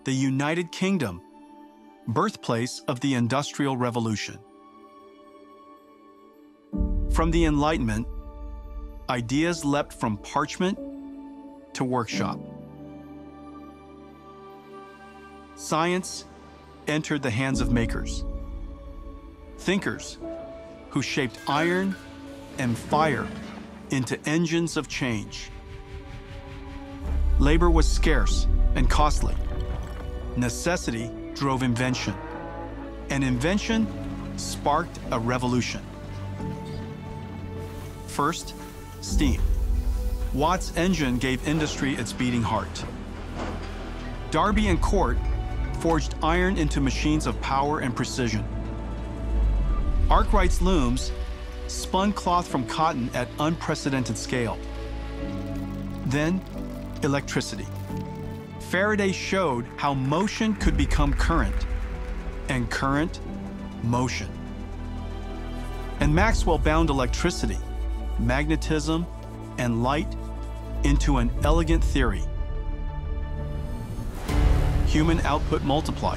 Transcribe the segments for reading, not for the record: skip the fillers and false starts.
the United Kingdom, birthplace of the Industrial Revolution. From the Enlightenment, ideas leapt from parchment to workshop. Science entered the hands of makers, thinkers who shaped iron and fire into engines of change. Labor was scarce and costly. Necessity drove invention, and invention sparked a revolution. First, steam. Watt's engine gave industry its beating heart. Darby and Court forged iron into machines of power and precision. Arkwright's looms spun cloth from cotton at unprecedented scale. Then, electricity. Faraday showed how motion could become current, and current, motion. And Maxwell bound electricity, magnetism, and light into an elegant theory. Human output multiplied.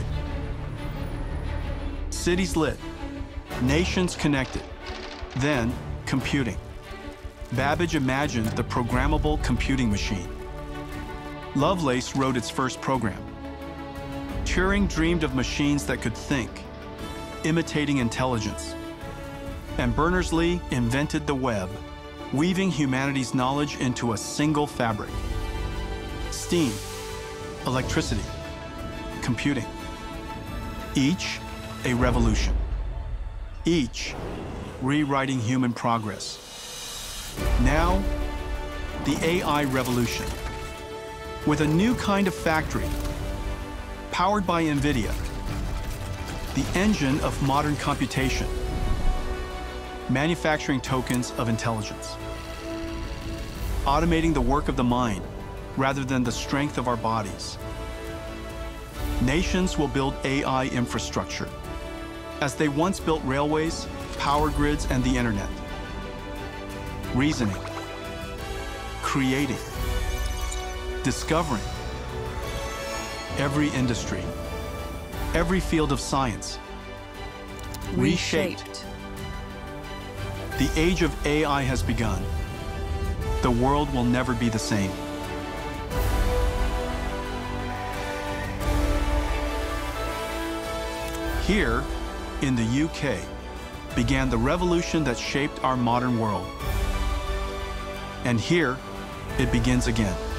Cities lit, nations connected. Then, computing. Babbage imagined the programmable computing machine. Lovelace wrote its first program. Turing dreamed of machines that could think, imitating intelligence. And Berners-Lee invented the web, weaving humanity's knowledge into a single fabric. Steam, electricity, computing. Each a revolution. Each rewriting human progress. Now, the AI revolution. With a new kind of factory, powered by NVIDIA, the engine of modern computation, manufacturing tokens of intelligence, automating the work of the mind rather than the strength of our bodies. Nations will build AI infrastructure, as they once built railways, power grids, and the internet. Reasoning, creating, discovering. Every industry, every field of science, reshaped. The age of AI has begun. The world will never be the same. Here, in the UK, began the revolution that shaped our modern world. And here, it begins again.